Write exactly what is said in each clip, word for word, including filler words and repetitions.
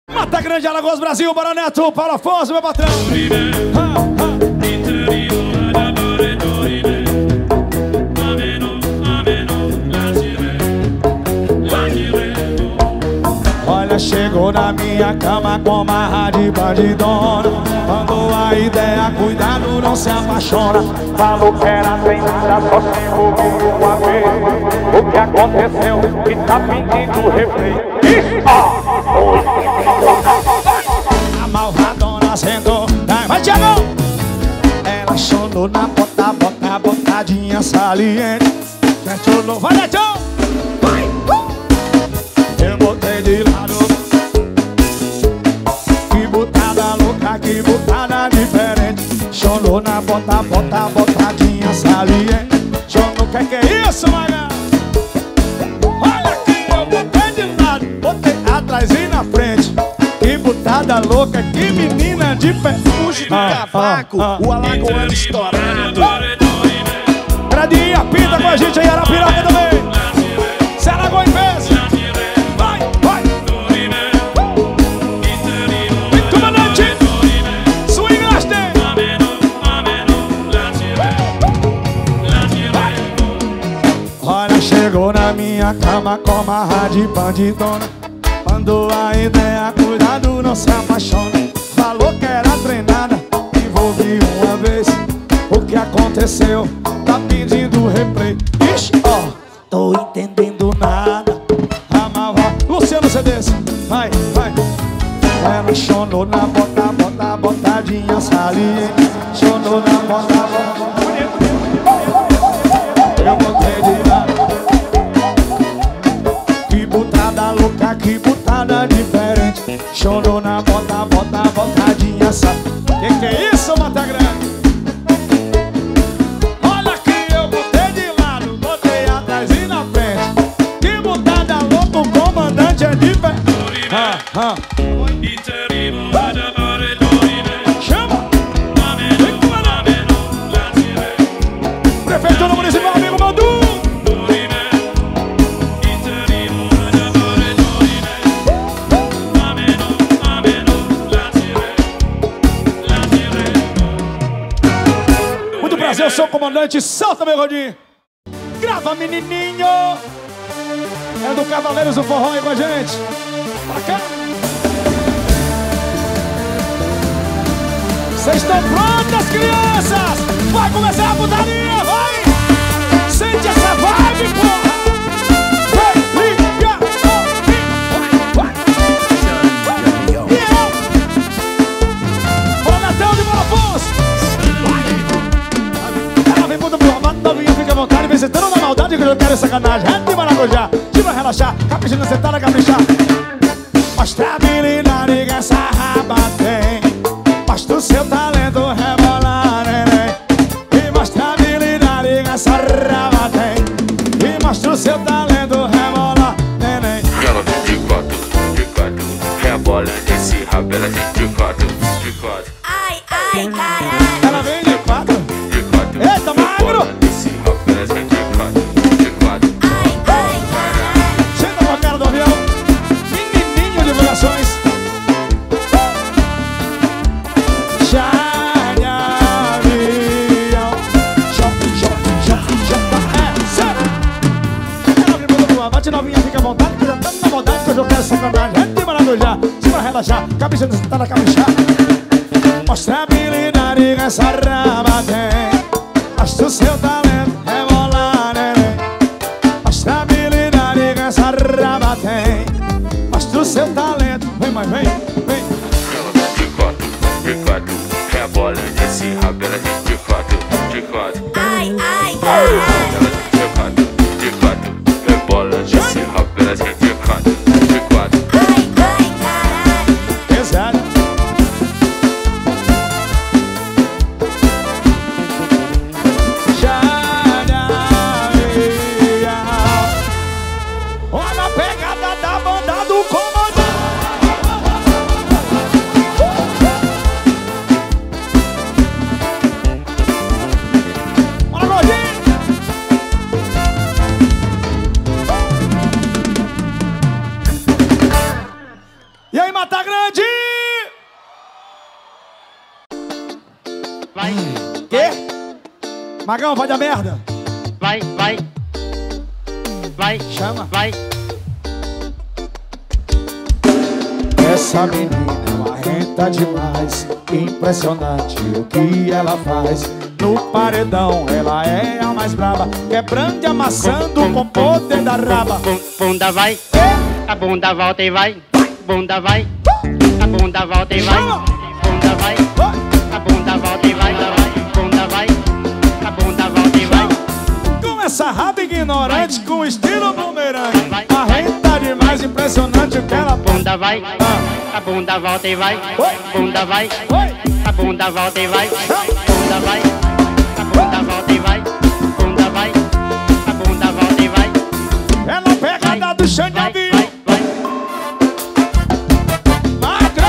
Mata Grande, Alagoas, Brasil, Bora Neto, Paulo Afonso, meu patrão. Olha, chegou na minha cama com uma de bandidona. Mandou a ideia, cuidado, não se apaixona. Falou que era sem nada, só se envolveu uma vez. O que aconteceu? Que tá pedindo refém. A malvadona sentou. Vai, Tiagão! Ela chorou na bota, bota, botadinha saliente. Chorou, vai, Netão! Vai! Eu botei de lado. Que botada louca, que botada diferente. Chorou na bota, bota, botadinha saliente. Chorou, que que é isso, maga? Olha aqui, eu botei de lado, botei atrás e na frente. Que botada louca, que menina de pé. Puxa do cavaco, ah, ah, o alagoano estourado. Gradinha, pinta com a gente aí, Arapiraca também. Se Alagoas fez. Vai, vai. Vem, comandante. Swing Laster. Olha, chegou na minha cama com uma de bandidona. Mandou a ideia, cuidado, não se apaixona. Falou que era treinada, envolvi uma vez. O que aconteceu? Tá pedindo replay. Ixi, ó, tô entendendo nada. Amava, Luciano C Ds. Vai, vai. Ela chonou na bota, bota, botadinha saliente. Chonou na bota, bota. Eu botei de lado. Que botada louca, que botada diferente. Chorou na bota, bota, botadinha sa. Que que é isso, Mata Grande? Olha aqui, eu botei de lado, botei atrás e na frente. Que botada louca, o comandante é diferente. Ah, ah. Chama! Vem, comandante! Prefeitura Municipal, amigo Mandu! Eu sou o comandante, solta meu rodinho. Grava, menininho. É do Cavaleiros do Forró aí com a gente. Pra cá. Vocês estão prontas, crianças? Vai começar a putaria, vai. Sente essa vibe, porra. Vai, liga, vai, vai. E eu? Bora, Netão de Paulo Afonso. Novinha, fica à vontade, vem sentando na maldade que eu quero sacanagem. É de Maracujá, de pra relaxar, capricha na sentada, caprichar. Mostra a habilidade que essa raba tem. Mostra o seu talento, rebolar, neném. E mostra a habilidade que essa raba tem. E mostra o seu talento, rebolar, neném. Ela vem de quatro, de quatro. Rebola nesse rabo, ela vem de quatro, de quatro. Ai, ai, caralho. Ela vem de quatro. De quatro. Eita, magro! Novinha, fica à vontade, que já tá na vontade que eu quero sacanagem. É de Maracujá, se pra relaxar, capricha na sentada, caprichar. Mostra a habilidade que essa raba tem. Mostra o seu talento, rebolar, neném. Mostra a habilidade que essa raba tem. Mostra o seu talento, vem mais, vem, vem. Ela vem de quatro, de quatro. Rebola nesse rabo, ela vem de quatro, de quatro. Ai, ai, ai. Ela vem de quatro, de quatro. Rebola nesse rabo, ela vem de quatro, de quatro. Ai, ai, caralho. Exato. Olha a pegada da banda do comandante. Bora, gordinho. grande! Vai, Quê? Magão, vai dar merda. vai, vai. Vai, Chama. vai. Essa menina é marrenta demais. Impressionante o que ela faz. No paredão ela é a mais braba, quebrando e amassando com o poder da raba. Bum- Bunda vai, a bunda volta e vai. Bunda vai, a bunda volta e vai. Chama. Bunda vai, a bunda volta e vai. Bunda vai, a bunda volta e vai. Com essa raba ignorante, com estilo bumerangue. Vai. Marrenta demais, impressionante o que ela põe. Bunda vai, a bunda volta e vai. Bunda vai, Oi. a bunda volta e vai. Bunda vai, a bunda volta e vai. Bunda vai, a bunda volta e vai. Ela pega do chão de Vai, avião. vai, vai. Magra.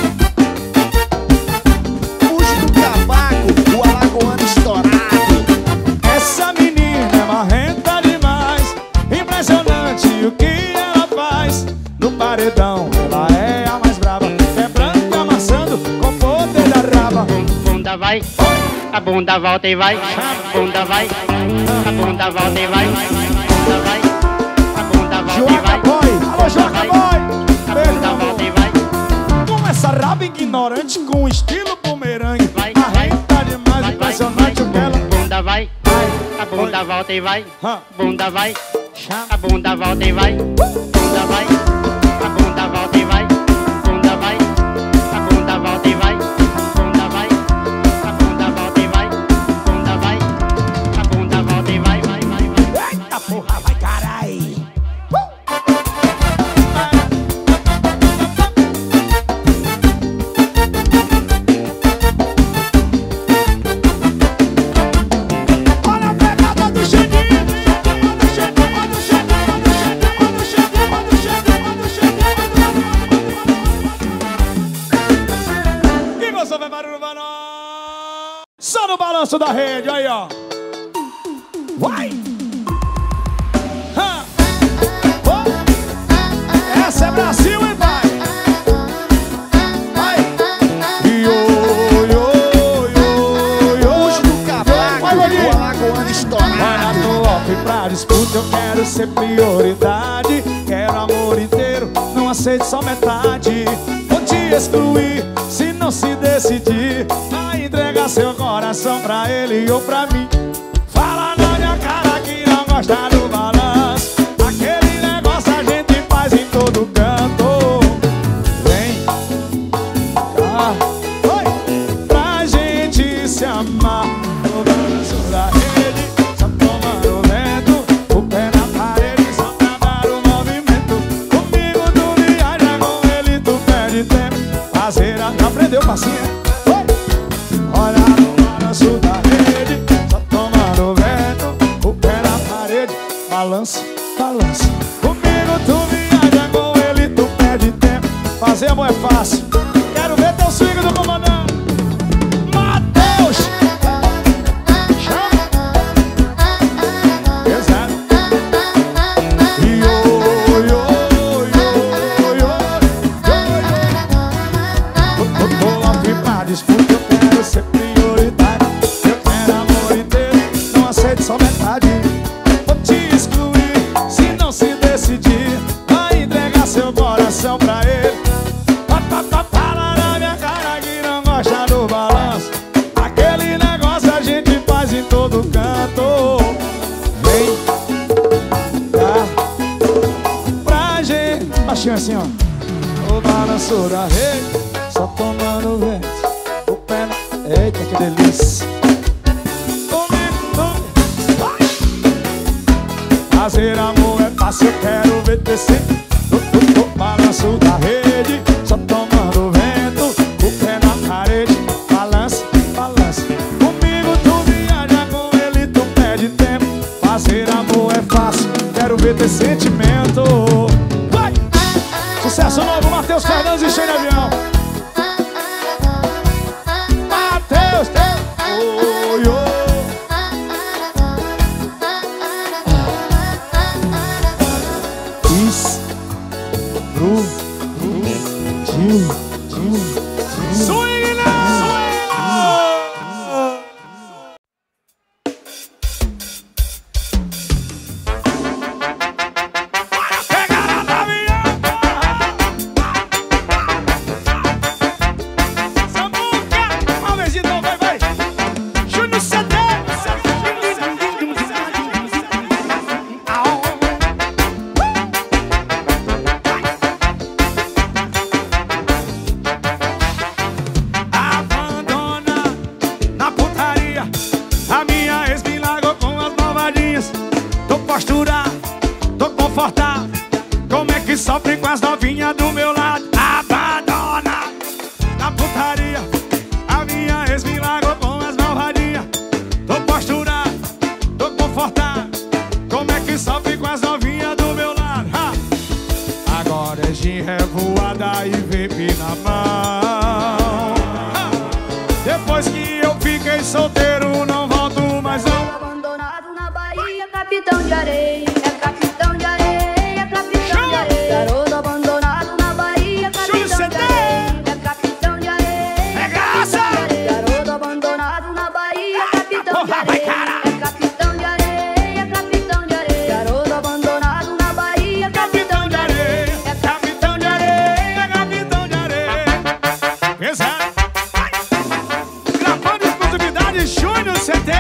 Fuge do cavaco, o alagoano estourado. Essa menina é marrenta demais. Impressionante o que ela faz. No paredão ela é a mais braba, quebrando e amassando com o poder da raba. Bum- Bunda vai, a bunda volta e vai. Bunda vai, a bunda volta e vai. Bunda vai, a bunda volta e Joaca vai. Boy, alô Joaca Vai, Boy. a Beijo, bunda meu volta e amor. vai. Com essa raba ignorante, com estilo bumerangue. Vai, Marrenta demais, Vai, impressionante o que ela Bunda vai, faz. a bunda volta e vai. Hã. Bunda vai, Chama. a bunda volta e vai. Bunda vai, a bunda volta e vai. Bunda vai, a bunda volta e vai. Bunda vai, a bunda volta e vai. Bunda vai, a bunda volta e vai. Vai, vai, vai. Eita porra, vai carai. Olha a pegada do Xandinho. Do Xandinho, do Xandinho, do Xandinho, do Xandinho, do Xandinho, do Xandinho. Quem gostou vai barulho, vai não. Só no balanço da rede, aí ó. Vai! Ha! Oh! Essa é Brasil, hein, pai? Vai! Yo, yo, yo, yo. Fuge do cavaco, Vai, Gordinho. o alagoano Olha estourado. no off pra disputa, eu quero ser prioridade. Quero amor inteiro, não aceito só metade. Vou te excluir se não se decidir a entregar seu coração pra ele ou pra mim. Fala na minha cara que não gosta do balanço. Aquele negócio a gente faz em todo canto. Vem cá, oi, pra gente se amar. No balanço da rede, só tomando vento. O pé na parede, só pra dar o movimento. Comigo tu viaja, com ele tu perde tempo. Fazer a... Já aprendeu, passinha? Oi! Olha no balanço da rede, só tomando vento. O pé na parede, balança, balança. Comigo tu viaja, com ele tu perde tempo. Fazer amor é fácil. Quero ver teu swing do comandante Matheus. Chama. Exato. Yo, yo, yo, yo, yo, yo. Vou aqui pra disputa, eu quero ser prioridade. Eu quero amor inteiro, não aceito só metade. Vou te excluir se não se decidir a entregar seu coração pra ele. Pa, pa, pa, Fala na minha cara que não gosta do balanço. Aquele negócio a gente faz em todo canto. Vem cá pra gente. Baixinho assim, ó. O balanço da rede, só tomando vento. O pé na... Eita, que delícia. Comigo, comigo, vai. Fazer amor é fácil, eu quero ver descer. O, o, o balanço da rede, só tomando vento. O pé na parede, balança, balança. Comigo tu viaja, com ele tu perde tempo. Fazer amor é fácil, quero ver ter sentimento. Vai! Sucesso novo, Matheus Fernandes e Cheio de Avião. Matheus, oh, yo. Isso, Bru, Bru, Gil. Swing now! Como é que sofre com as novinhas do meu lado? Abandona na putaria. A minha ex me largou com as malvadinhas. Tô posturado, tô confortável. Como é que sofre com as novinhas do meu lado? Ha! Agora é gin revoada e vape na mão. Ha! Depois que eu fiquei solteiro, não volto mais não. Abandonado na Bahia, capitão de areia. É capitão de areia, capitão de areia. Garoto abandonado na Bahia, capitão de areia. É capitão de areia, é graça. Garoto abandonado na Bahia, capitão de areia. É capitão de areia, capitão de areia. Garoto abandonado na Bahia, capitão de areia. É capitão de areia, capitão de areia. Pesado. Gravando exclusividade, Júnior C D.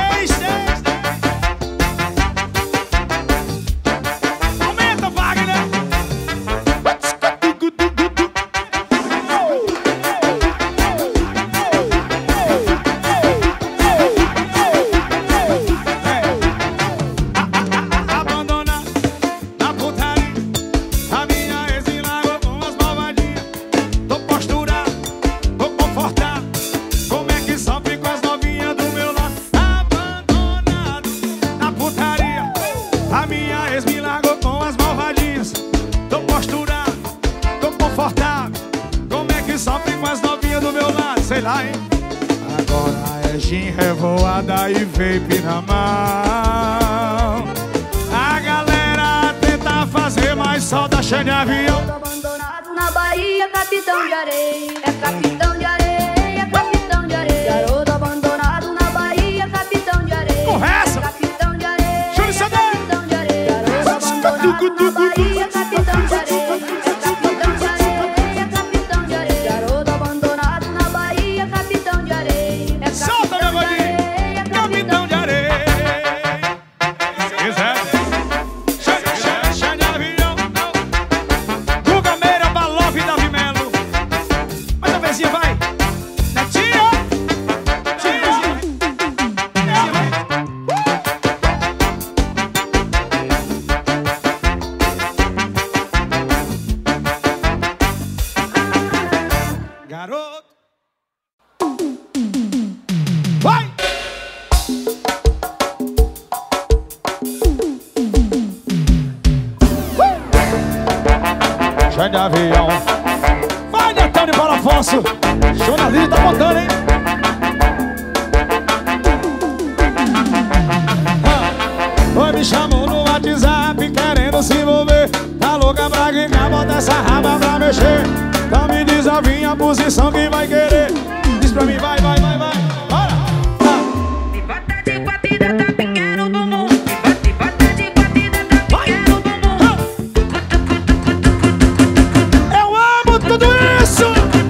Agora é gin revoada e vape na mão. A galera tenta fazer, mas só dá cheio de avião. Abandonado na Bahia, capitão de areia. É capitão de areia, capitão de areia. Garoto abandonado na Bahia, capitão de areia. Correça! É capitão de areia, Júnior C D. capitão de areia. Garoto abandonado na Bahia, capitão de areia. É capitão de areia, capitão de areia. Garoto abandonado na Bahia, capitão de areia. É Solta, meu gordinho! Capitão de areia. Quiser. Cheio de avião. Guga Meira, Balof e Davi Melo. Mais uma vezinha, vai. Netinho. Garoto. Vai! Cheio de avião. Vai, Netão de Paulo Afonso. Jornalista tá botando, hein? Oi, me chamou no WhatsApp querendo se envolver. Tá louca pra quicar, bota essa raba pra mexer. Então me diz a minha posição que vai querer. Diz pra mim, vai, vai, vai, vai. Bora! Me bota de batida, tá pequeno do mundo. Me bota de batida, tá pequeno do mundo. Eu amo tudo isso!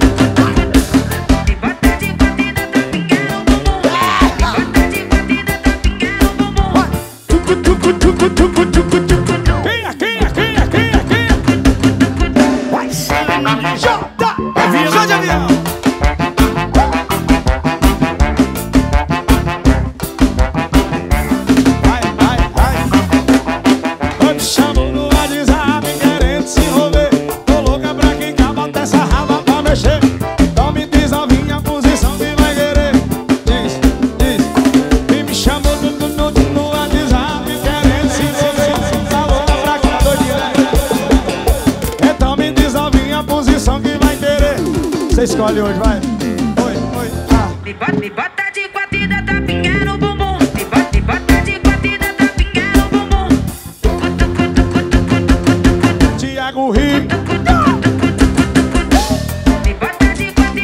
Me bota de batida, tá pequeno do mundo. Me bota de batida, tá pequeno do mundo. Quem é, quem é, quem é, quem é, quem é? Vai! Jota! Avião de avião! Vai, vai, vai! Eu te chamo no WhatsApp querendo se envolver. Tô louca pra quicar, bota essa raba pra mexer. Então me diz a minha posição que vai querer. Diz, diz. E me chamou no, no, no, no WhatsApp querendo se envolver. Tá louca pra quicar, doidinha. Então me diz a minha posição que vai querer. Você escolhe hoje, vai. Oi, oi, ah. Me bota, me bota de batida, tá pequeno bumbum. Me bota, me bota de batida, tá pequeno bumbum. Tiago Rio. Me bota de batida,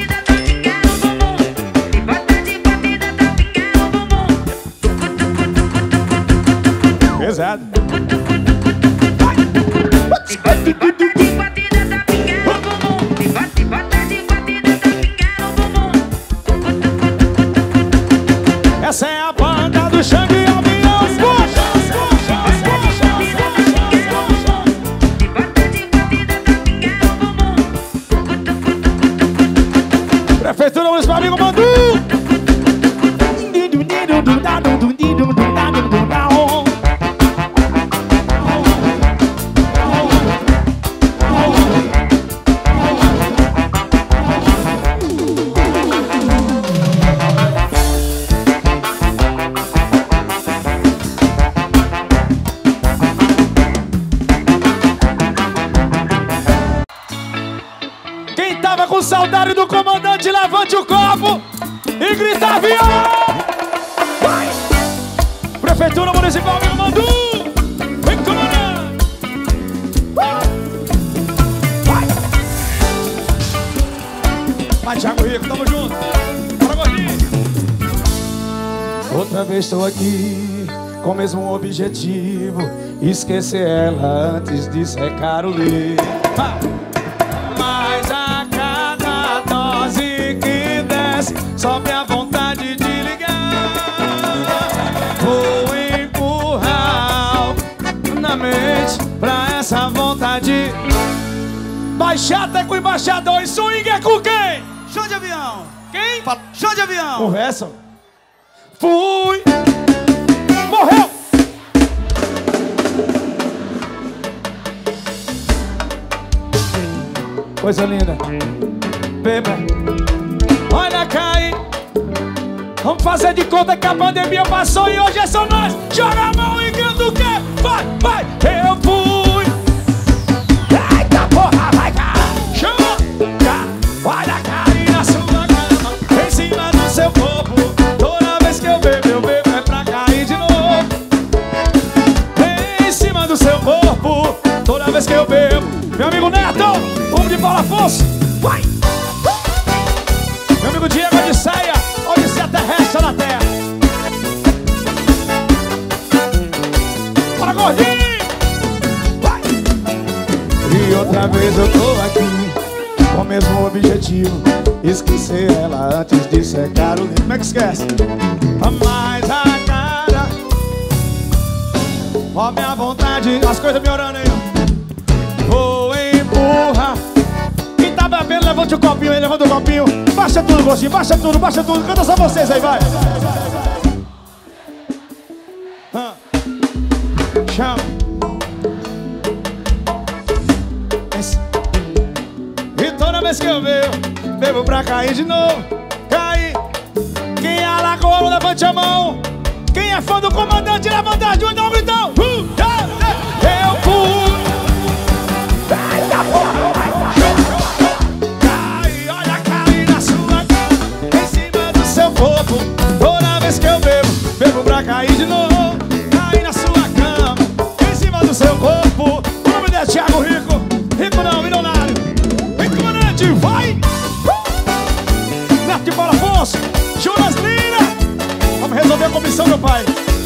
Certo? Se bota, de bota, de bota nessa pinga no bumbum. Se bota, de bota, de bota nessa pinga no bumbum. Essa é a banda do Xande e Avião. Puxa, puxa, puxa, puxa. Se bota, de bota nessa pinga no bumbum. Prefeitura Municipal Amigo Mandu. Quem tava com saudade do comandante, levante o copo e grita avião! Vai! Prefeitura Municipal Amigo Mandu! Vem, comandante! Vai! Vai, Thiago Rico, tamo junto! Bora, gordinho! Outra vez estou aqui com o mesmo objetivo: esquecer ela antes de secar o livro. Mas a cada dose que desce, sobe a vontade de ligar. Vou empurrar na mente pra essa vontade baixar até com o embaixador. E swing é com quem? Show de avião. Quem? Show de avião. Conversa. Fui. Morreu. Coisa linda. Beba. Olha, cai. Vamos fazer de conta que a pandemia passou e hoje é só nós. Joga a mão e grita o quê? Vai, vai. Eu fui. Eita porra, vai cá. Chama. Cá. Olha, cai na sua cama, em cima do seu corpo. Toda vez que eu bebo, eu bebo é pra cair de novo. Em cima do seu corpo. Toda vez que eu bebo. Meu amigo Neto, homem de Paulo Afonso, vai! Meu amigo Diego Odisseia, Odisseia terrestre na terra. Bora, gordinho! Vai! E outra vez eu tô aqui com o mesmo objetivo: esquecer ela antes de secar o livro. Como é que esquece? Mas a cara, ó minha vontade, as coisas me orando aí, ó. Vou empurrar. Quem tá bebendo, levante o copinho aí, levanta o copinho. Baixa tudo, gostinho, baixa tudo, baixa tudo. Canta só vocês aí, vai. Ah. Chama. Esse. E toda vez que eu bebo, bebo pra cair de novo. Cair. Quem é alagoano, levante a mão. Quem é fã do comandante, levanta as duas, dá um gritão. Uh, yeah, yeah. Eu fui. Eita porra, vai, cai, olha, cai na sua cama, em cima do seu corpo. Toda vez que eu bebo, bebo pra cair de novo. Cai na sua cama, em cima do seu corpo. O nome dele é Thiago Rico. Rico não, milionário. Vem, comandante, vai! Neto de Paulo Afonso, Jonas Lira. Vamos resolver a comissão, meu pai.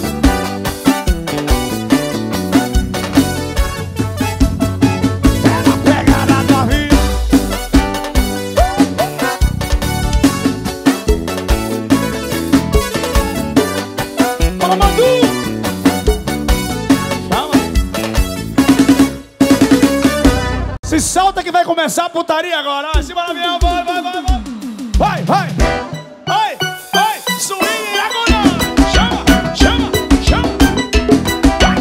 Se solta que vai começar a putaria agora. Vai, cima do avião, vai, vai, vai, vai. Vai, vai, vai, vai. Swing agora. Chama, chama, chama. Vai.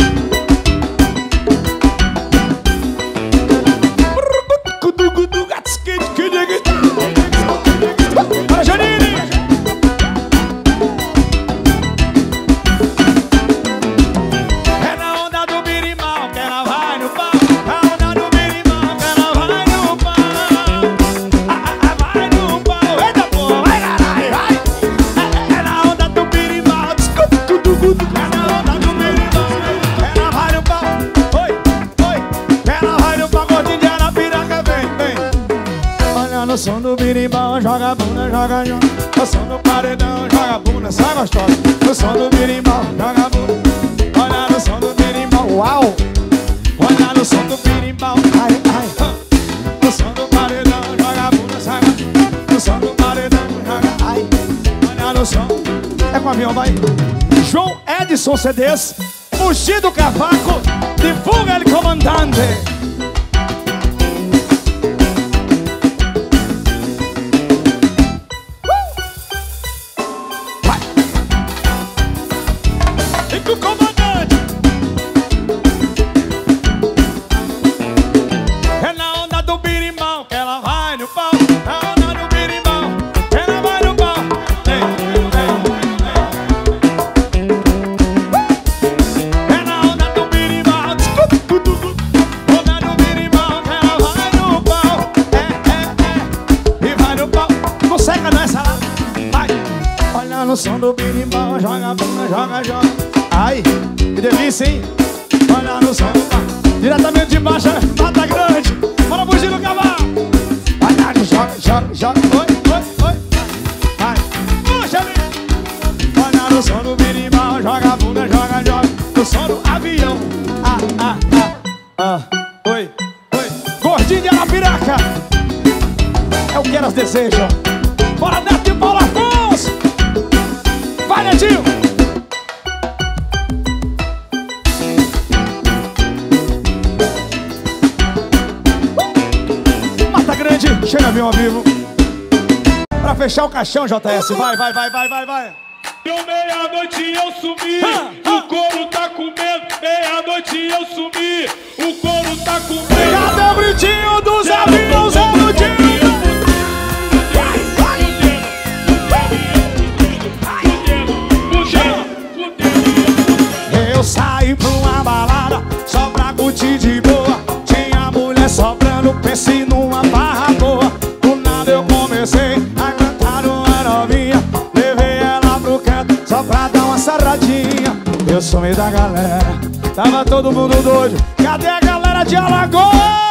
Para, Janine. É na onda do birimbau que ela vai no pau. No som do birimbau, joga a bunda, joga, joga. No som do paredão, joga a bunda, sai gostosa. No som do birimbau, joga a bunda. Olha no som do Uau! Olha no som do birimbau, ai, ai. No som do paredão, joga a bunda, sai. No som do paredão, joga, ai. Olha no som. É com o avião, vai. João Edson C Ds, Fugido Cavaco, divulga ele, comandante. Vai. E com o comandante. É na onda do birimbau que ela vai no pau. Na onda do birimbau que ela vai no pau. Ei, ei, ei. É na onda do birimbau. Onda do birimbau que ela vai no pau. É, é, é. E vai no pau. Não seca nessa lá. Vai. Olha no som do birimbau. Joga a bunda, joga, joga. Ai, que delícia, hein? Olha no som do pau. Diretamente de baixo, Mata Grande. Bora fugir no cavalo. Olha no joga, joga, joga. Oi, oi, oi. Vai. Puxa, amigo. Olha no som do birimbau. Joga a bunda, joga, joga. No som do avião. Ah, ah, ah, ah. Oi, oi. Gordinho de Arapiraca. É o que elas desejam. Bora, Neto e Paulo Afonso. Vai, Netinho. Mata Grande, chega avião ao vivo. Pra fechar o caixão, J S. Vai, vai, vai, vai, vai, vai. Deu meia-noite e eu sumi, Ah, ah. o couro tá com medo. Meia-noite e eu sumi, o couro tá com medo. Cadê o gritinho dos aviões? É o gritinho. Eu saí pra uma balada só pra curtir de boa. Tinha mulher sobrando, pensei numa barra boa. Do nada eu comecei a cantar uma novinha. Levei ela pro canto só pra dar uma sarradinha. Eu sumi da galera, tava todo mundo doido. Cadê a galera de Alagoas?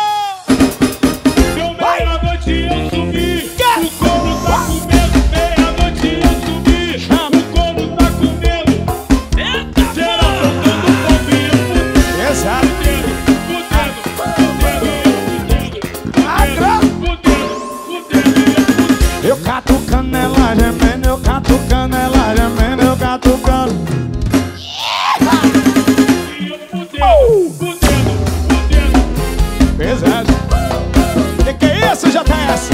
Deu meia-noite e eu sumi, o couro tá com medo. Meia-noite e eu sumi, o couro tá com medo. Geral tocando bombinha, Exato. fudendo, fudendo, fudendo. Eu catucando ela gemendo, eu catucando ela gemendo, eu catucando. Pesado. Que que é isso, J S?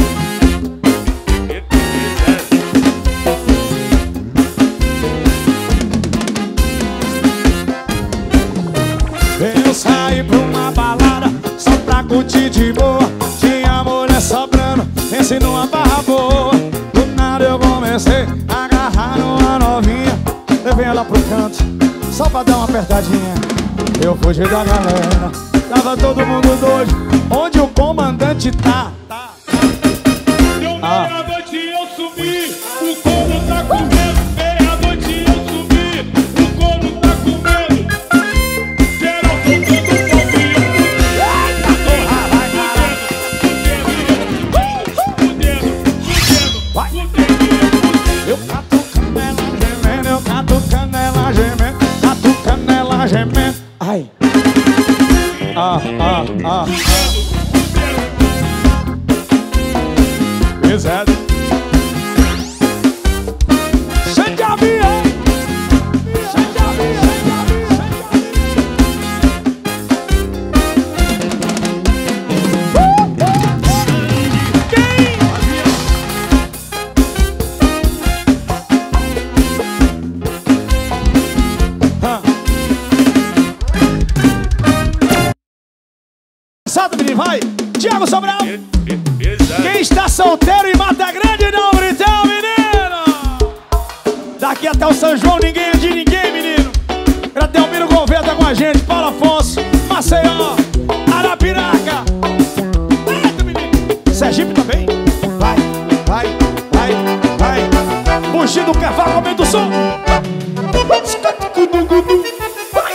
Eu saí pra uma balada só pra curtir de boa. Tinha mulher sobrando, pensei numa barra boa. Do nada eu comecei a agarrar numa novinha. Levei ela pro canto só pra dar uma apertadinha. Eu fugi da galera, tava todo mundo doido. Onde o comandante tá? Deu meia-noite e eu sumi, o couro tá com medo. Meia-noite e eu sumi, o couro tá com medo. Geral tocando bombinha, Vai. Eu catucando ela gemendo, eu catucando ela gemendo, catucando ela gemendo. Ai. Ah, ah, ah. Pesado. Cheio de avião. Cheio de avião. Quem? Ah. Salta, menino, vai. Thiago Sobral. Quem está solteiro em Mata Grande, dá um gritão, menino! Daqui até o São João, ninguém é de ninguém, menino! Gradelmiro Gouveia tá com a gente, Paulo Afonso, Maceió, Arapiraca! Eita, menino! Sergipe também? Vai, vai, vai, vai! Fugindo do cavalo, comendo o som! Vai!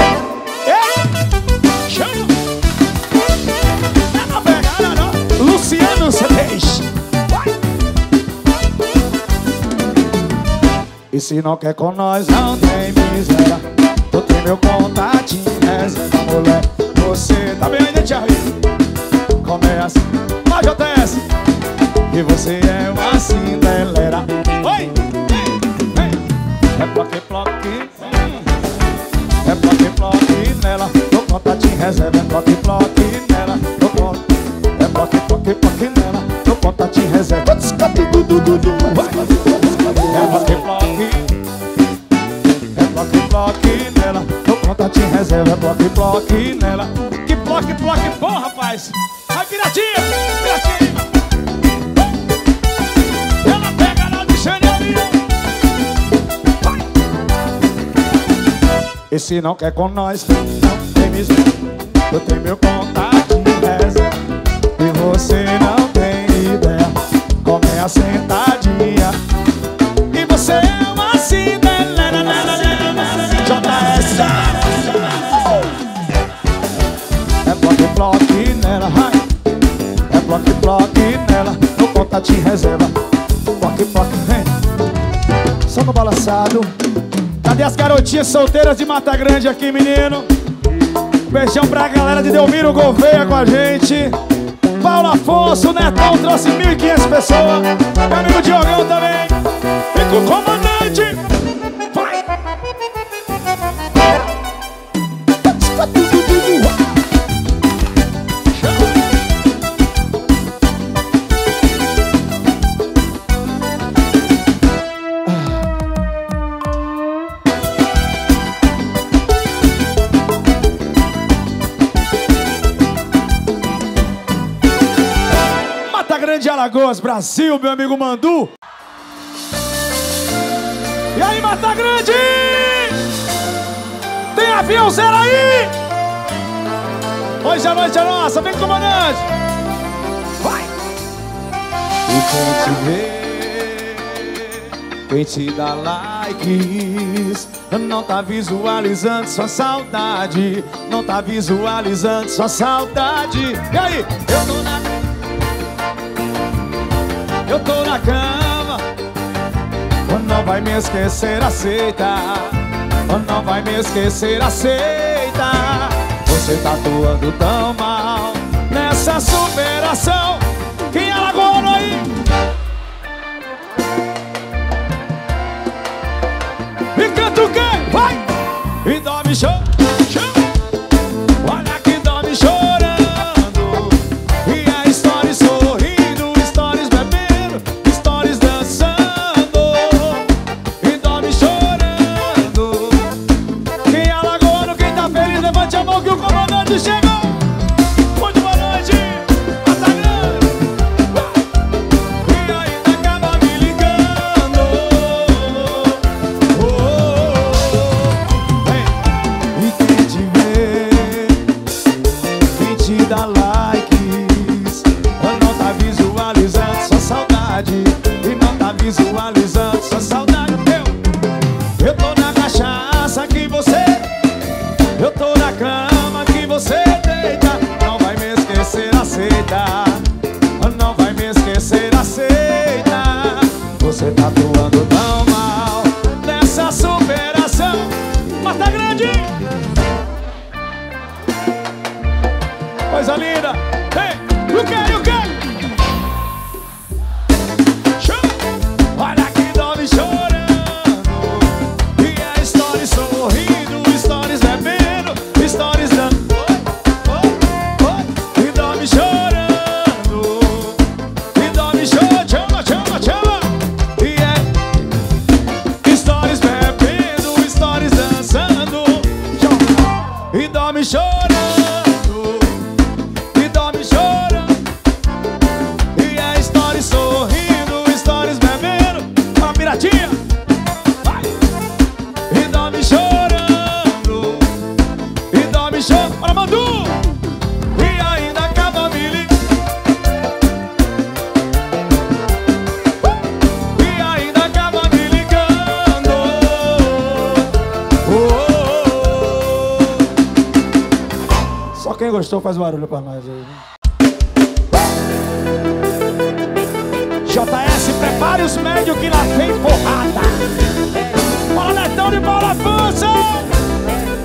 É! Chama! Não pega, não, não! Luciano C Ds! E se não quer com nós, não tem miséria. Tu tem meu contatinho, reserva, mulher. Você tá bem ainda, Tia Rita? Começa, vai J S. E você é uma cindelera. Oi, ei, ei. É bloque, bloque, é bloque, bloque nela. Tô contatinho, reserva, é bloque, bloque nela. Tô contatinho. É bloque, bloque, bloque nela. Tô contatinho, reserva. É bloque, bloque. É bloque, bloque nela. Tô contatinho, reserva. É bloque, bloque nela. Que bloque, bloque bom, rapaz. Vai, piratinha, piratinha. Ela pega na bichaneira. Vai. Esse não quer com nós. Não tem miséria. Eu tenho meu contatinho, reserva. E você não tem ideia como é a sentadinha. E você é uma cindelera. J S. É bloque, bloque nela. É bloque, bloque nela. No contatinho reserva. Bloque, bloque, vem. Só no balançado. Cadê as garotinhas solteiras de Mata Grande aqui, menino? Beijão pra galera de Delmiro Gouveia com a gente. Paulo Afonso, o Netão trouxe mil e quinhentas pessoas. Meu amigo Diogão também. E com o comandante. Vai! De Alagoas, Brasil, meu amigo Mandu. E aí, Mata Grande? Tem avião zero aí? Hoje a noite é nossa, vem, comandante. Vai! E quem te vê, quem te dá likes, não tá visualizando sua saudade. Não tá visualizando sua saudade. E aí? Eu tô na... Eu tô na cama, não vai me esquecer, aceita. Não vai me esquecer, aceita. Você tá atuando tão mal nessa superação. Quem é Alagoano aí? E canta o quê? Vai! E dorme show, show. Olha que dorme chorando. E a história sorrindo. Que o comandante chegou. Muito boa noite, Mata Grande. E ainda acaba me ligando. Oh, oh, oh. Hey. E quem te vê, quem te dá likes, não tá visualizando sua saudade. E não tá visualizando sua saudade. Eu, eu tô na cachaça que você, eu tô na cama que você deita. Não vai me esquecer, aceita. Não vai me esquecer, aceita. Você tá atuando tão mal nessa superação. Mata Grande. Coisa linda. Ei, o que, o que? Olha que dorme chorando. E a história sorrindo, stories bebendo, stories dando. Oh, oh, oh. E dorme chorando. E dorme chorando. Chama, chama, chama. E é stories bebendo, stories dançando. E dorme chorando. E dorme chorando. E é stories sorrindo, stories bebendo. Uma piratinha. Vai. E dorme chorando. E dorme chorando. Bora, Mandu. E ainda acaba me ligando. E ainda acaba me ligando. Oh, oh, oh. Só quem gostou faz barulho pra nós aí, né? J S, prepare os médios que lá vem porrada. Bola Netão de Paulo Afonso.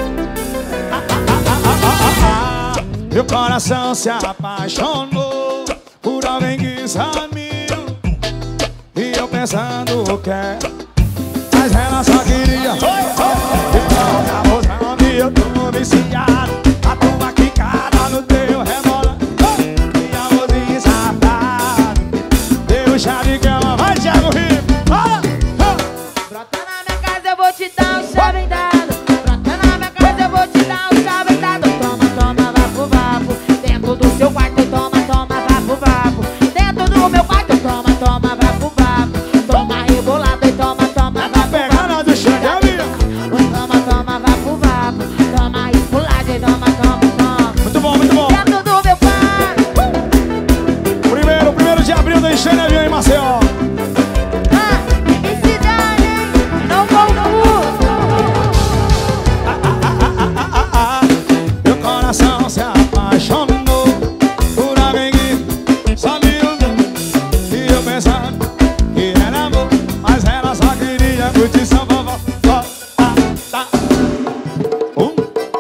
Meu coração se apaixonou por alguém que sumiu. E eu pensando o que é, mas ela só queria. Então, amor, onde eu tô viciado, a tua quicada no teu rebola. E amorzinho safado, deu chá de cama. Vai, Thiago Rio. Brota na minha casa, eu vou te dar um chave dado. Brota na minha casa, eu vou te dar um chave dado. Toma, toma, vapo, vapo. Dentro do seu quarto, toma, toma, vapo, vapo. Dentro do meu quarto, toma, toma, vapo, vapo. Toma rebolado e toma, toma, vapo, Pegando do chão, já viu? toma, toma, vapo, vapo. Toma esculagem, toma, toma, toma. Muito bom, muito bom. Dentro do meu quarto. Primeiro, primeiro de abril da enchente avião em Maceió. Ah, esse daí, não confuso. Meu coração se apaixonou por alguém que só me usou. E eu pensando que era amor, mas ela só queria curtição, vovó. Ó, tá, tá. Um.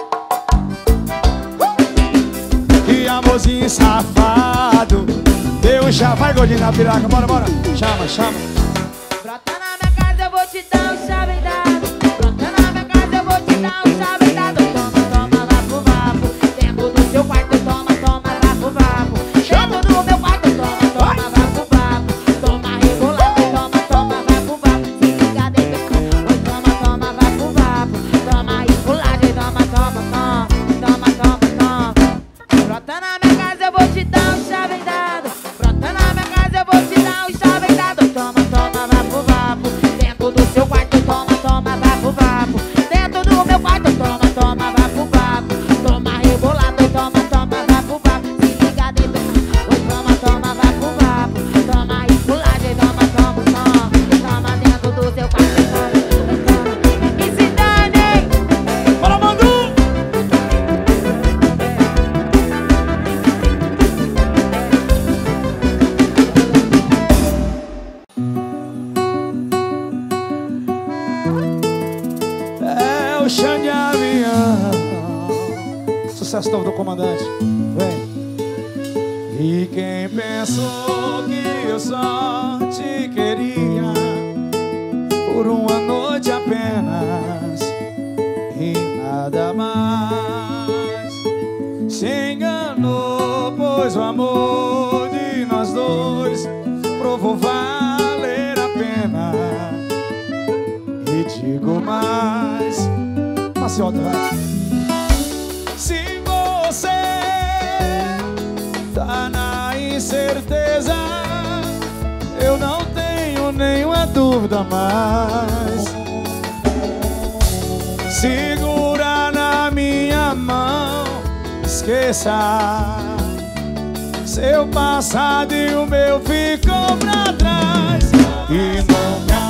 Que amorzinho safado. Deu um chá, vai gordinho na piraca, bora, bora. Chama, chama. Brota na minha casa, eu vou te dar um chave dado. Brota na minha casa, eu vou te dar um chave dado. Toma, toma, vapo, vapo. Dentro do seu quarto, toma, toma, vapo, vapo. Dentro do meu quarto, toma, toma, vapo, vapo. Toma rebolado, toma, toma, vapo, vapo. Se liga dentro, oi, toma, toma, vapo, vapo. Toma esculagem, toma, toma, toma. Toma, toma, toma. Brota na minha casa, eu vou te dar um chave dado. Brota na minha casa, eu vou te dar um chave dado. Toma, toma, vapo, vapo. Dentro do seu quarto, toma, toma, vapo, vapo. Dentro do meu quarto, toma, toma, vapo, vapo. Toma rebolado, toma, toma, vapo, vapo. Se liga dentro, oi, toma, toma, vapo, vapo. Toma esculagem, toma, toma, toma. Toma dentro do seu quarto, toma, toma. E se dane! Bora, Mandu! É o chão de avião. Sucesso novo do comandante. Vem. E quem pensou que eu só te queria por uma noite apenas e nada mais, se enganou, pois o amor de nós dois provou valer a pena. E digo mais, Maciota, vai. Se você tá na incerteza, eu não tenho nenhuma dúvida mais. Segura na minha mão, esqueça seu passado e o meu ficou pra trás. E nunca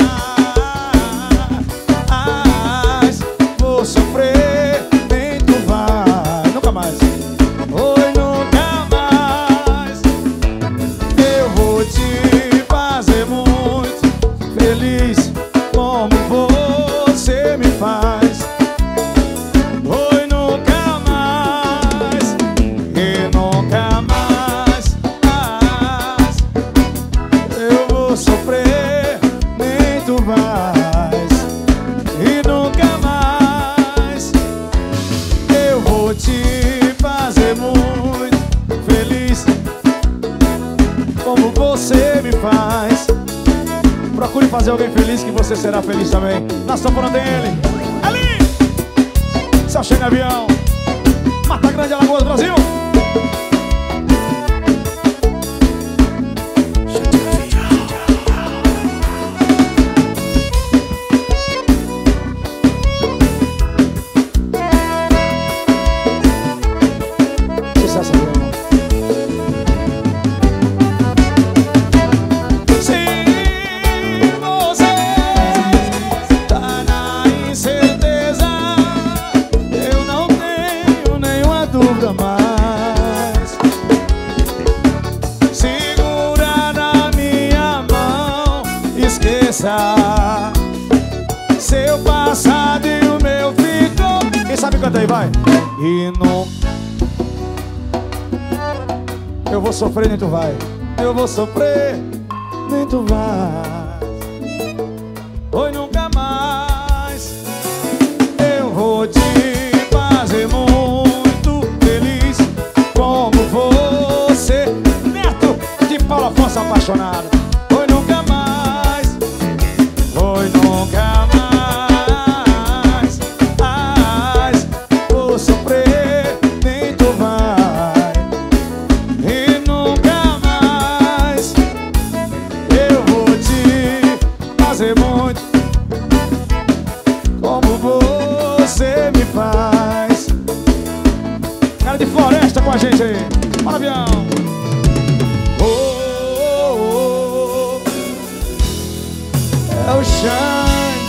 mais vou sofrer, nem tu vai. Nunca mais. Oi, nunca mais. Eu vou te fazer muito feliz, como você me faz. Oi, nunca mais. E nunca mais. Eu vou sofrer, nem tu vais. E nunca mais. Eu vou te fazer muito feliz, como você me faz. Procure fazer alguém feliz, que você será feliz também. Na sanfona dele, ali, Céu Cheio de Avião, Mata Grande, Alagoas, Brasil. Sucesso, avião. Mais. Segura na minha mão, esqueça seu passado e o meu ficou. Quem sabe canta aí, vai. E não Eu vou sofrer, nem tu vai. Eu vou sofrer, nem tu vai. Oi, nunca mais. Eu vou te fazer muito feliz como você. Neto de Paulo Afonso apaixonado. Oi, nunca mais. Oi, nunca mais. Mas vou sofrer, nem tu vai. E nunca mais eu vou te fazer muito como você me faz. Cara de Floresta com a gente aí. Bora, avião. Oh, oh, oh. É o Xande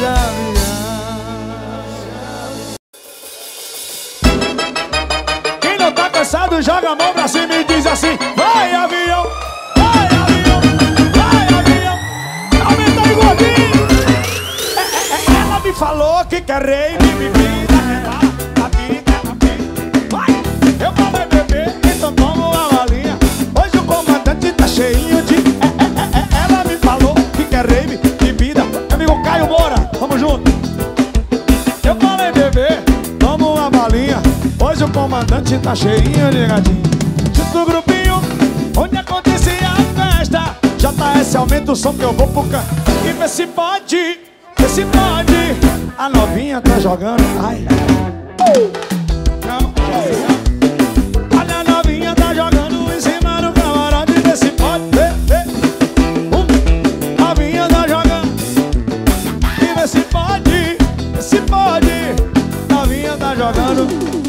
Avião. Quem não tá cansado, joga a mão pra cima e diz assim: vai, avião, vai, avião, vai, avião. Aumenta aí, gordinho. É, é, é, ela me falou que quer rei de bebida, quer bala, a pica, a pica. Vai, eu vou beber, então tomo uma balinha. Hoje o comandante tá cheinho de... É, é, é, é, ela me falou que quer rave, bebida. Meu amigo Caio Moura, tamo junto. Eu falei beber, tomo uma balinha. Hoje o comandante tá cheinho de gatinho. Junto o grupinho, onde acontecia a festa. J S aumenta o som que eu vou pro canto. E vê se pode, vê se pode. A novinha tá jogando, ai, ai. Não, olha, a novinha tá jogando em cima do camarote. Vê se pode, vê, vê. Um, novinha tá jogando. E vê se pode, vê se pode. Novinha tá jogando.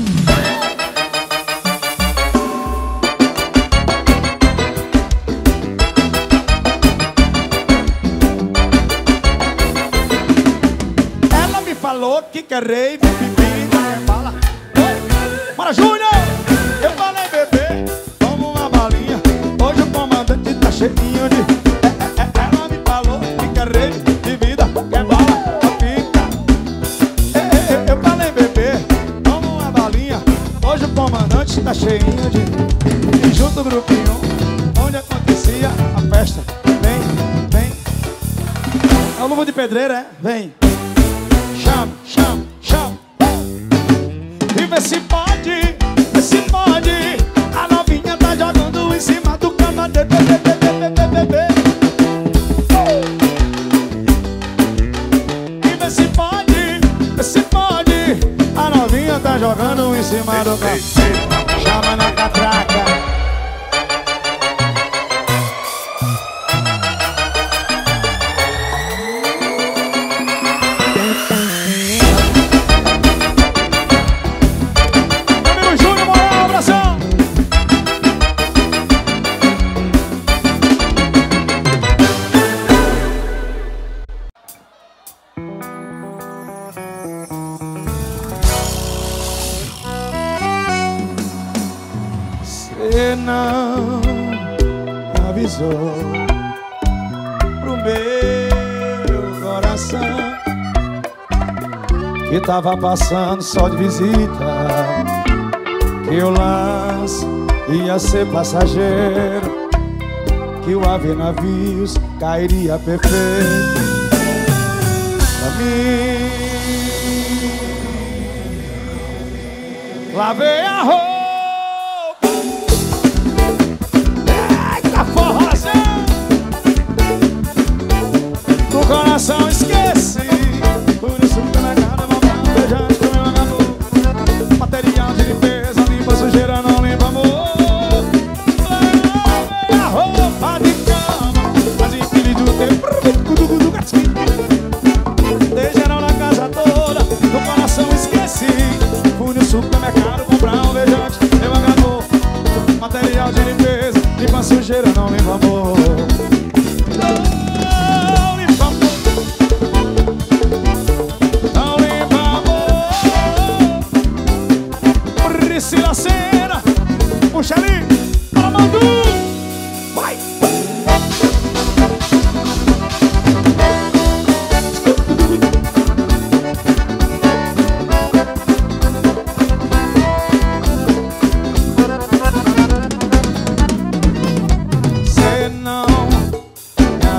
Falou que quer rave, bebida, quer bala. Bora, Júnior! Eu falei beber, toma uma balinha. Hoje o comandante tá cheinho de... É, é, é, ela me falou que quer rave, bebida, quer bala, pica. É, é, é, eu falei beber, toma uma balinha. Hoje o comandante tá cheinho de... E junto o grupinho, onde acontecia a festa. Vem, vem. É o Luva de Pedreira, é? Vem. Chama, chama, chama. E vê se pode, vê se pode. A novinha tá jogando em cima do cama. Bebê, bebê, bebê, bebê. E vê se pode, vê se pode. A novinha tá jogando em cima do cama. Chama na catraca. Você não avisou pro meu coração que tava passando só de visita, que o lance ia ser passageiro, que o haver navios cairia perfeito pra mim. Lavei a roupa, do coração esqueci. Por isso que na cara vou dar um beijante pro meu amor. Material de limpeza, limpa sujeira, não limpa amor. Lavei a roupa de cama, mas empilhe do tempo. Dei geral na casa toda, do coração esqueci. Fui no supermercado comprar um beijante.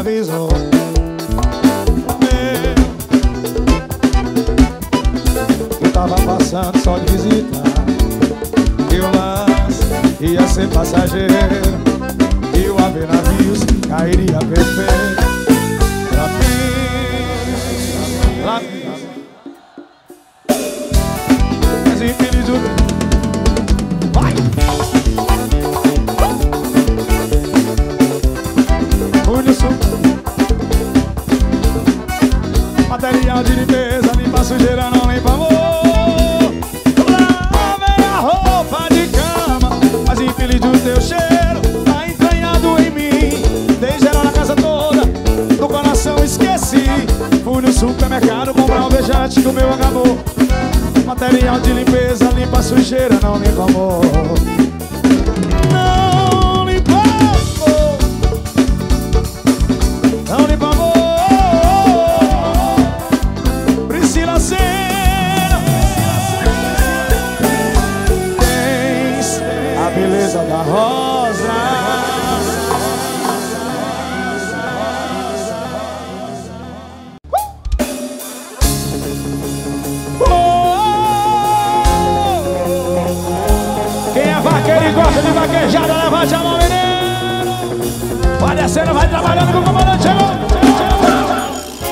avisou. Eu tava passando só de visita, e o lance ia ser passageiro, e o ave navios cairia perfeito pra mim, pra mim. Mas infeliz o... Vai! Fui no sul. Material de limpeza, limpa sujeira, não limpa amor. Lavei a roupa de cama, mas infeliz do teu cheiro tá entranhado em mim. Dei geral na casa toda, do coração esqueci. Fui no supermercado comprar um beijante que o meu acabou. Material de limpeza, limpa sujeira, não limpa amor. Não limpa amor. Não limpa amor. Priscila Senna, tens a beleza da rosa. Quem é vaqueiro e gosta de vaquejada, levante a mão, menino. Vai descendo, vai trabalhando com o comandante. Chegou, chegou, chegou.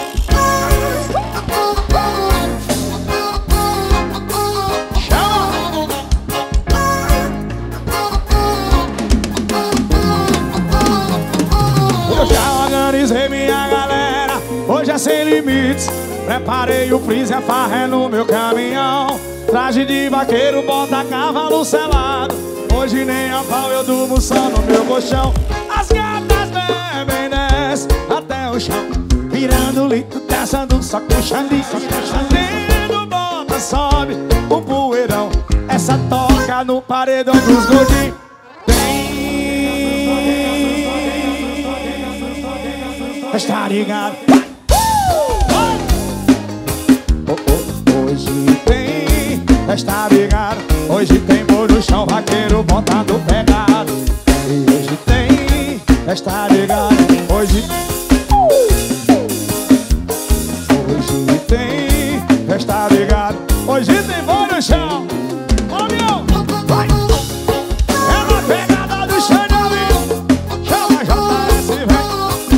Eu já organizei minha galera, hoje é sem limites. Preparei o freezer, a farra é no meu caminhão. Traje de vaqueiro, bota cavalo selado. Hoje nem a pau eu durmo só no meu colchão. As gatas bebem, desce até o chão, virando litro, descendo só com xandi. Dentro bota, sobe o poeirão. Essa toca no paredão dos gordinhos. Está ligado? Oh, oh, hoje tem, está ligado? Hoje tem boi no chão, vaqueiro botando pegado. E hoje tem, está ligado? Hoje, hoje tem, está ligado? Hoje tem boi no chão. Ó, meu, vai! É na pegada do chão, meu. Chama J S, vem.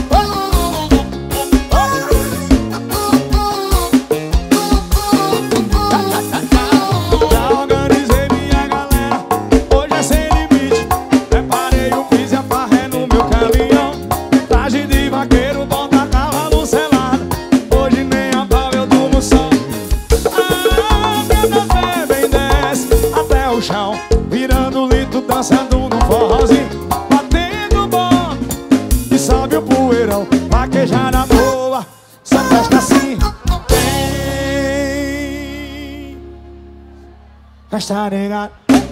Virando litro, dançando no forrozinho, batendo bom e sobe o poeirão. Vaquejar na boa, só festa assim. Tem festa ligado.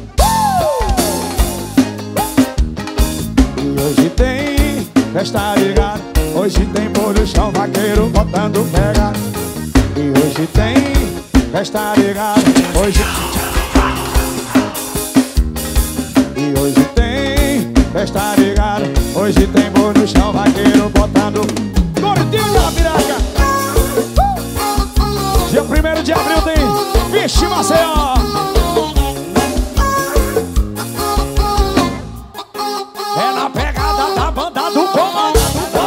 E hoje tem festa ligado. Hoje tem boi no chão, vaqueiro botando pegado. E hoje tem festa ligado. Hoje E hoje tem festa ligada. Hoje tem boi no chão, vaqueiro botando gordinho na piraca. Dia primeiro de abril tem Vixe Maceió. É na pegada da banda do comando.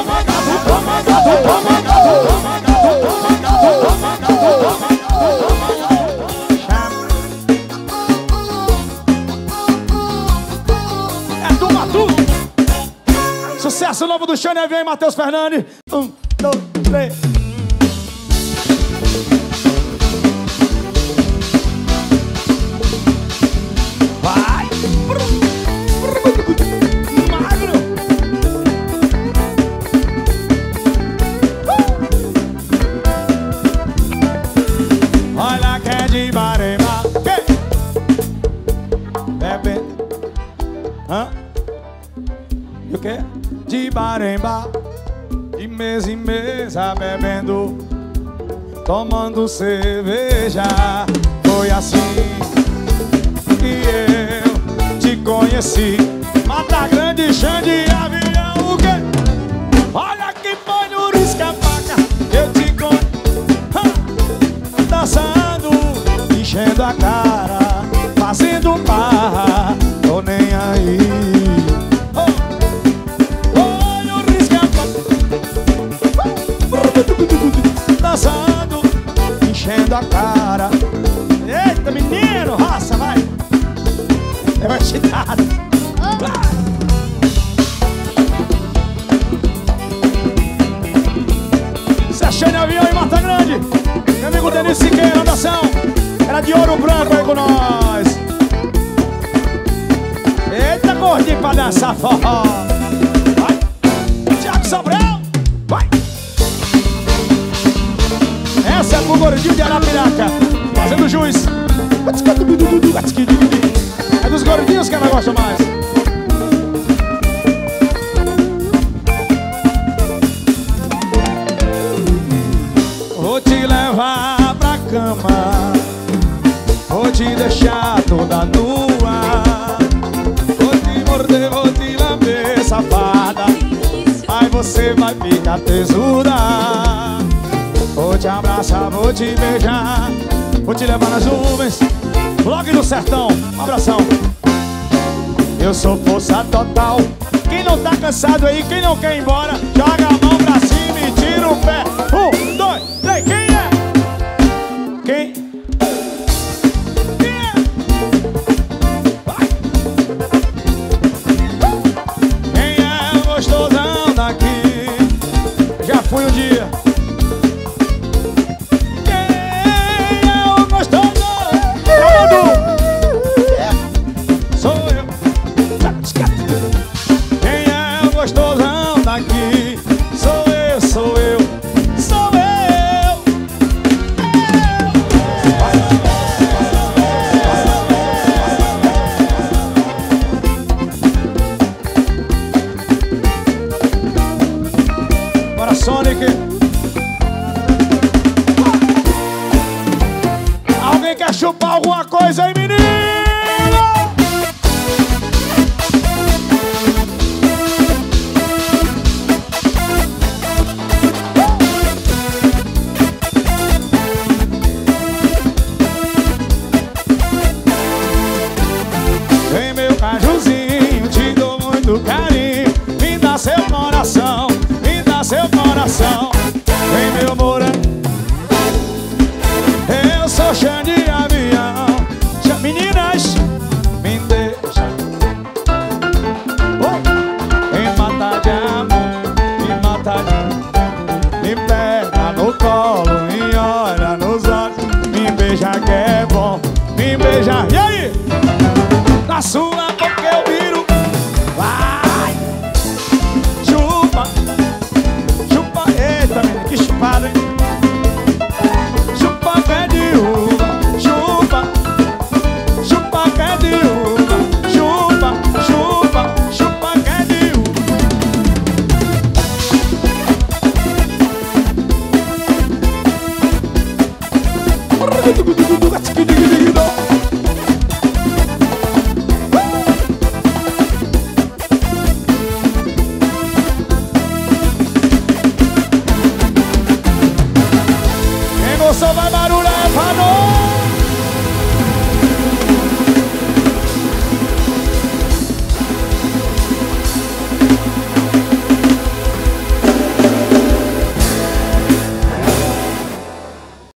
Sucesso novo do Xande Avião e Matheus Fernandes. Um, dois, três. Vai! Magro! Olha que é de Barema. Bebe. Hã? E o quê? De Baremba, de mesa em mesa bebendo, tomando cerveja. Foi assim que eu te conheci. Mata Grande, Xande Avião, o quê? Olha que enchendo a cara, fazendo barra, tô nem aí. Oh, olha o risco, dançando, enchendo a cara. Eita, menino, raça, vai. É mais chitado. Seixane Avião em Mata Grande. Meu amigo Denis Siqueira, andação. Era de Ouro Branco aí com nós. Eita, gordinho pra dançar forró. Vai, Thiago Sobral. Vai. Essa é pro gordinho de Arapiraca, fazendo juiz. É dos gordinhos que ela gosta mais. Vou te levar pra cama, vou te deixar toda nua, vou te morder, vou te lamber, safada. Aí você vai ficar tesuda. Vou te abraçar, vou te beijar, vou te levar nas nuvens, Vlog do Sertão, um abração. Eu sou força total. Quem não tá cansado aí, quem não quer ir embora, joga a mão pra cima e tira o pé. Um, dois, três, quem é? Quem? Quem é? Vai. Quem é o gostosão daqui? Já fui um dia. Quem é o gostosão? Sou eu. Quem é o gostosão daqui? Sou eu, sou eu, sou eu. Bora, Sonic. Alguém quer chupar alguma coisa aí, menino? Vem meu cajuzinho, te dou muito carinho. Me dá seu coração, me dá seu coração. Vem meu morango. Eu sou Xande Avião. Meninas, me deixa. Oh. Me mata de amor, me mata de... Me pega no colo, me olha nos olhos. Me beija que é bom, me beija. E aí? Na sua boca eu viro. Vai. Chupa. Chupa. Eita, menina, que chupada, hein? Chupa pé de uva. Chupa. Chupa pé de uva. Chupa. Chupa. Chupa pé de uva. Quem gostou vai barulhar pra nós.